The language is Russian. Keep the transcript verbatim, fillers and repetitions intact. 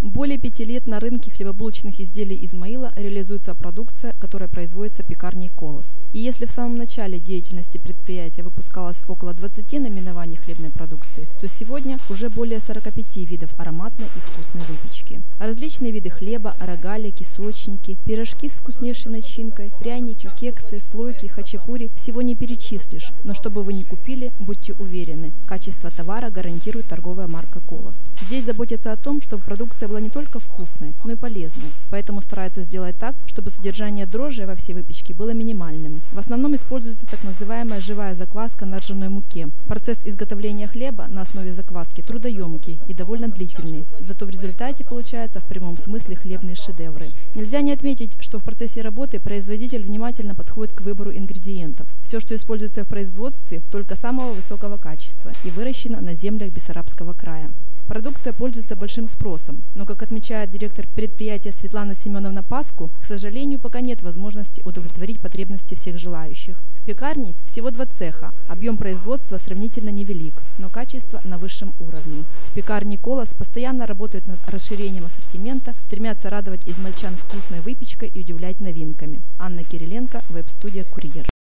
Более пяти лет на рынке хлебобулочных изделий Измаила реализуется продукция, которая производится пекарней «Колос». И если в самом начале деятельности предприятия выпускалось около двадцати наименований хлебной продукции, то сегодня уже более сорока пяти видов ароматной и вкусной выпечки. А различные виды хлеба, рогалики, кисочники, пирожки с вкуснейшей начинкой, пряники, кексы, слойки, хачапури – всего не перечислишь. Но чтобы вы не купили, будьте уверены, качество товара гарантирует торговая марка «Колос». Здесь заботятся о том, чтобы продукция была не только вкусной, но и полезной. Поэтому стараются сделать так, чтобы содержание дрожжей во всей выпечке было минимальным. В основном используется так называемая живая закваска на ржаной муке. Процесс изготовления хлеба на основе закваски трудоемкий и довольно длительный. Зато в результате получаются в прямом смысле хлебные шедевры. Нельзя не отметить, что в процессе работы производитель внимательно подходит к выбору ингредиентов. Все, что используется в производстве, только самого высокого качества и выращено на землях Бессарабского края. Продукция пользуется большим спросом, но, как отмечает директор предприятия Светлана Семеновна Паску, к сожалению, пока нет возможности удовлетворить потребности всех желающих. В пекарне всего два цеха, объем производства сравнительно невелик, но качество на высшем уровне. В пекарне «Колос» постоянно работают над расширением ассортимента, стремятся радовать измальчан вкусной выпечкой и удивлять новинками. Анна Кириленко, веб-студия «Курьер».